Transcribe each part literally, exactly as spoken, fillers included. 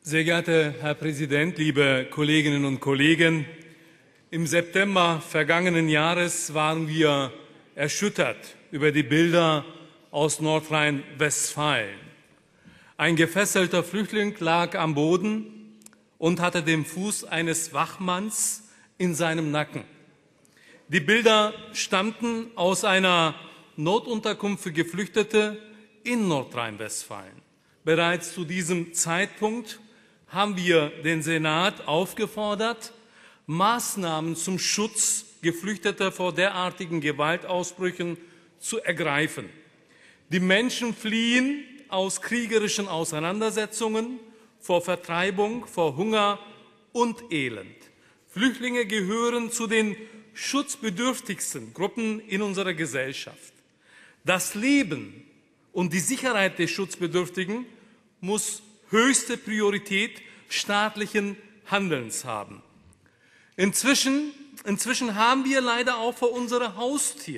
Sehr geehrter Herr Präsident, liebe Kolleginnen und Kollegen! Im September vergangenen Jahres waren wir erschüttert über die Bilder aus Nordrhein-Westfalen. Ein gefesselter Flüchtling lag am Boden und hatte den Fuß eines Wachmanns in seinem Nacken. Die Bilder stammten aus einer Notunterkunft für Geflüchtete in Nordrhein-Westfalen. Bereits zu diesem Zeitpunkt haben wir den Senat aufgefordert, Maßnahmen zum Schutz Geflüchteter vor derartigen Gewaltausbrüchen zu ergreifen. Die Menschen fliehen aus kriegerischen Auseinandersetzungen, vor Vertreibung, vor Hunger und Elend. Flüchtlinge gehören zu den schutzbedürftigsten Gruppen in unserer Gesellschaft. Das Leben und die Sicherheit der Schutzbedürftigen muss höchste Priorität staatlichen Handelns haben. Inzwischen, inzwischen haben wir leider auch vor unserer Haustür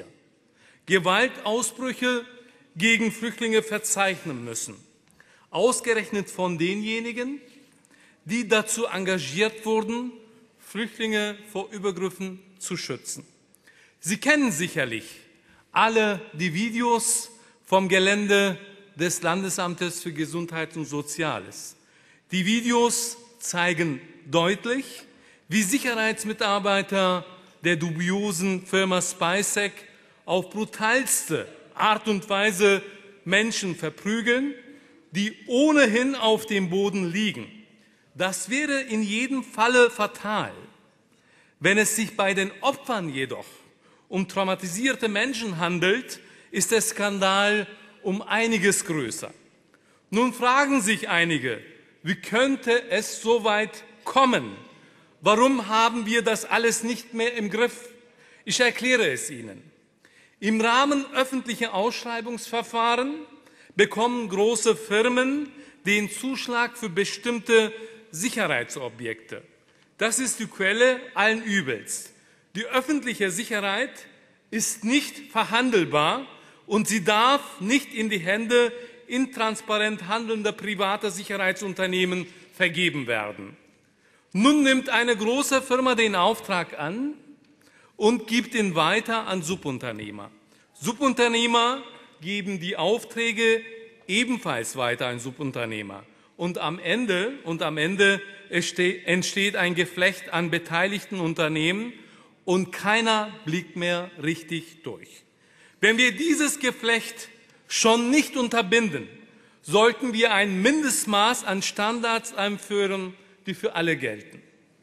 Gewaltausbrüche gegen Flüchtlinge verzeichnen müssen. Ausgerechnet von denjenigen, die dazu engagiert wurden, Flüchtlinge vor Übergriffen zu schützen. Sie kennen sicherlich alle die Videos vom Gelände des Landesamtes für Gesundheit und Soziales. Die Videos zeigen deutlich, wie Sicherheitsmitarbeiter der dubiosen Firma Spysec auf brutalste Art und Weise Menschen verprügeln, die ohnehin auf dem Boden liegen. Das wäre in jedem Falle fatal. Wenn es sich bei den Opfern jedoch um traumatisierte Menschen handelt, ist der Skandal um einiges größer. Nun fragen sich einige, wie könnte es so weit kommen? Warum haben wir das alles nicht mehr im Griff? Ich erkläre es Ihnen. Im Rahmen öffentlicher Ausschreibungsverfahren bekommen große Firmen den Zuschlag für bestimmte Sicherheitsobjekte. Das ist die Quelle allen Übels. Die öffentliche Sicherheit ist nicht verhandelbar und sie darf nicht in die Hände intransparent handelnder privater Sicherheitsunternehmen vergeben werden. Nun nimmt eine große Firma den Auftrag an und gibt ihn weiter an Subunternehmer. Subunternehmer geben die Aufträge ebenfalls weiter an Subunternehmer. Und am Ende, und am Ende entsteht ein Geflecht an beteiligten Unternehmen und keiner blickt mehr richtig durch. Wenn wir dieses Geflecht schon nicht unterbinden, sollten wir ein Mindestmaß an Standards einführen, die für alle gelten.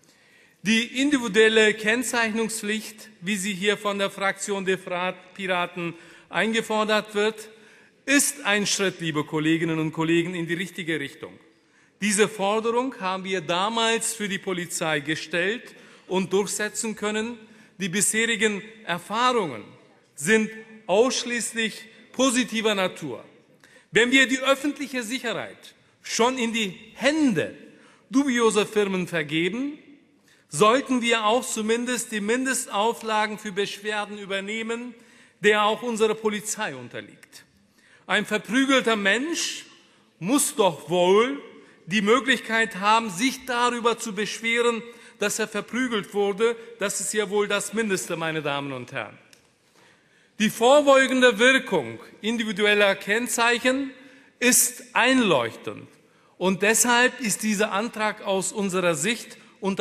Die individuelle Kennzeichnungspflicht, wie sie hier von der Fraktion der Piraten eingefordert wird, ist ein Schritt, liebe Kolleginnen und Kollegen, in die richtige Richtung. Diese Forderung haben wir damals für die Polizei gestellt und durchsetzen können. Die bisherigen Erfahrungen sind ausschließlich positiver Natur. Wenn wir die öffentliche Sicherheit schon in die Hände dubioser Firmen vergeben, sollten wir auch zumindest die Mindestauflagen für Beschwerden übernehmen, der auch unserer Polizei unterliegt. Ein verprügelter Mensch muss doch wohl die Möglichkeit haben, sich darüber zu beschweren, dass er verprügelt wurde. Das ist ja wohl das Mindeste, meine Damen und Herren. Die vorbeugende Wirkung individueller Kennzeichen ist einleuchtend. Und deshalb ist dieser Antrag aus unserer Sicht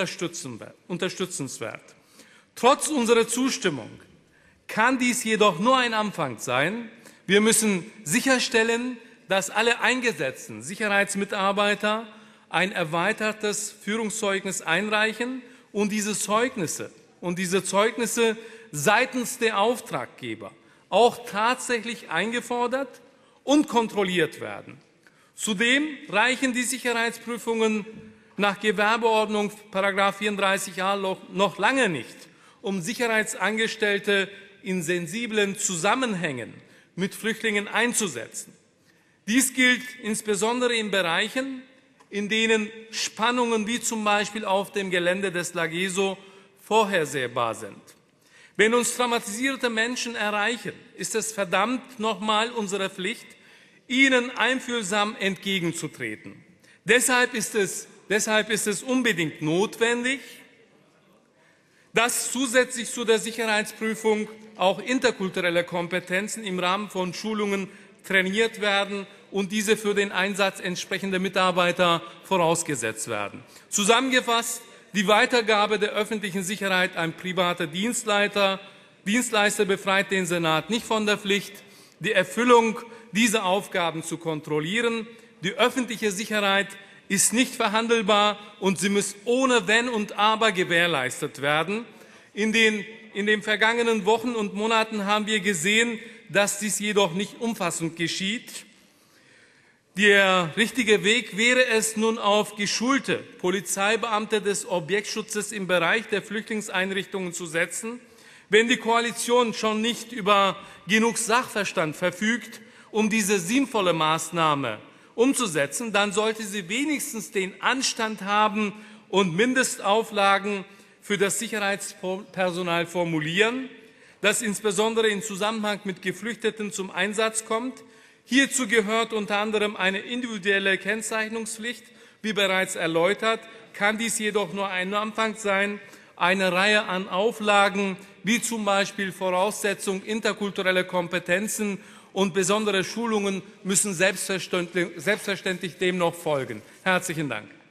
unterstützenswert. Trotz unserer Zustimmung kann dies jedoch nur ein Anfang sein. Wir müssen sicherstellen, dass alle eingesetzten Sicherheitsmitarbeiter ein erweitertes Führungszeugnis einreichen und diese Zeugnisse, und diese Zeugnisse seitens der Auftraggeber auch tatsächlich eingefordert und kontrolliert werden. Zudem reichen die Sicherheitsprüfungen nach Gewerbeordnung Paragraph vierunddreißig a noch lange nicht, um Sicherheitsangestellte in sensiblen Zusammenhängen mit Flüchtlingen einzusetzen. Dies gilt insbesondere in Bereichen, in denen Spannungen wie zum Beispiel auf dem Gelände des Lageso vorhersehbar sind. Wenn uns traumatisierte Menschen erreichen, ist es verdammt nochmal unsere Pflicht, ihnen einfühlsam entgegenzutreten. Deshalb ist es, deshalb ist es unbedingt notwendig, dass zusätzlich zu der Sicherheitsprüfung auch interkulturelle Kompetenzen im Rahmen von Schulungen trainiert werden und diese für den Einsatz entsprechender Mitarbeiter vorausgesetzt werden. Zusammengefasst: Die Weitergabe der öffentlichen Sicherheit an private Dienstleister, Dienstleister befreit den Senat nicht von der Pflicht, die Erfüllung dieser Aufgaben zu kontrollieren. Die öffentliche Sicherheit ist nicht verhandelbar und sie muss ohne Wenn und Aber gewährleistet werden. In den, in den vergangenen Wochen und Monaten haben wir gesehen, dass dies jedoch nicht umfassend geschieht. Der richtige Weg wäre es, nun auf geschulte Polizeibeamte des Objektschutzes im Bereich der Flüchtlingseinrichtungen zu setzen. Wenn die Koalition schon nicht über genug Sachverstand verfügt, um diese sinnvolle Maßnahme umzusetzen, dann sollte sie wenigstens den Anstand haben und Mindestauflagen für das Sicherheitspersonal formulieren, das insbesondere im Zusammenhang mit Geflüchteten zum Einsatz kommt. Hierzu gehört unter anderem eine individuelle Kennzeichnungspflicht. Wie bereits erläutert, kann dies jedoch nur ein Anfang sein. Eine Reihe an Auflagen, wie zum Beispiel Voraussetzung interkulturelle Kompetenzen und besondere Schulungen, müssen selbstverständlich, selbstverständlich dem noch folgen. Herzlichen Dank.